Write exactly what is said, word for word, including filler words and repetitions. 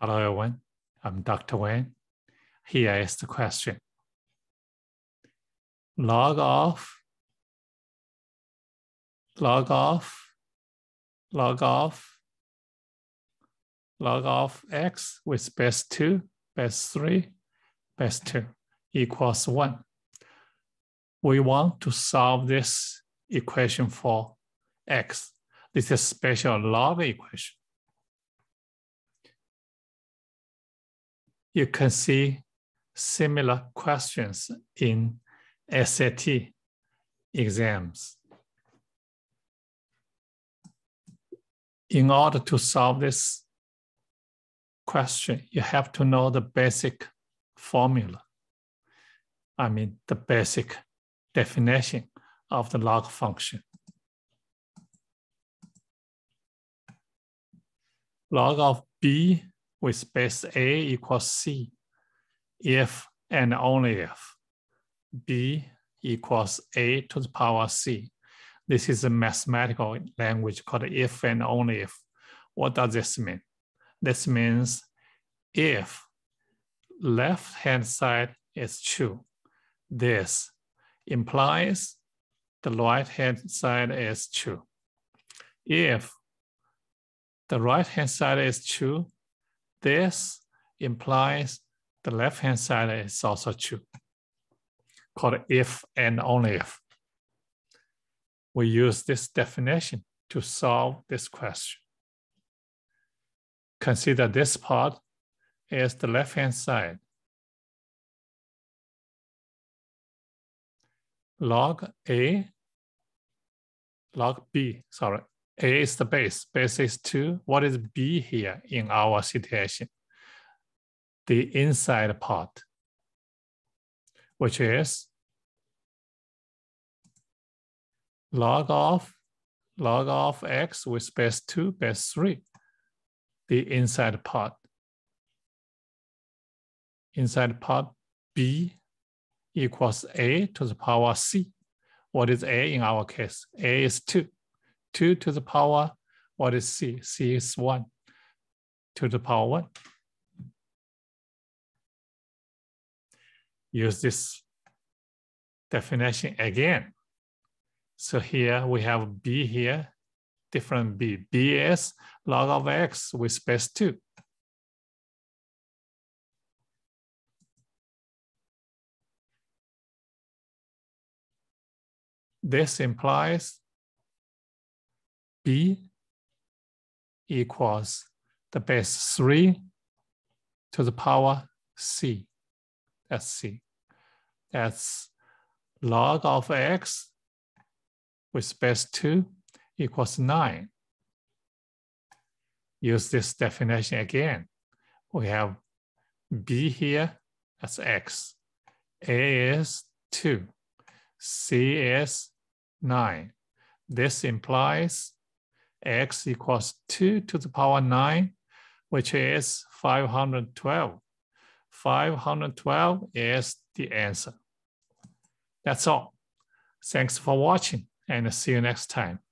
Hello everyone, I'm Doctor Wang. Here is the question. Log of, log of, log of, log of x with base two, base three, base two equals one. We want to solve this equation for x. This is special log equation. You can see similar questions in S A T exams. In order to solve this question, you have to know the basic formula. I mean, the basic definition of the log function. Log of b with base a equals c if and only if b equals a to the power c. This is a mathematical language called if and only if. What does this mean? This means if left-hand side is true, this implies the right-hand side is true. If the right-hand side is true, this implies the left-hand side is also true, called if and only if. We use this definition to solve this question. Consider this part is the left-hand side. Log A, log B, sorry. A is the base, base is two. What is B here in our situation? The inside part, which is log of, log of x with base two, base three, the inside part. Inside part B equals A to the power C. What is A in our case? A is two. two to the power, what is C? C is one to the power one. Use this definition again. So here we have B here, different B. B is log of x with base two. This implies B equals the base three to the power C. That's C. That's log of x with base two equals nine. Use this definition again. We have B here, that's x. A is two. C is nine. This implies x equals two to the power nine, which is five hundred twelve. five hundred twelve is the answer. That's all. Thanks for watching and see you next time.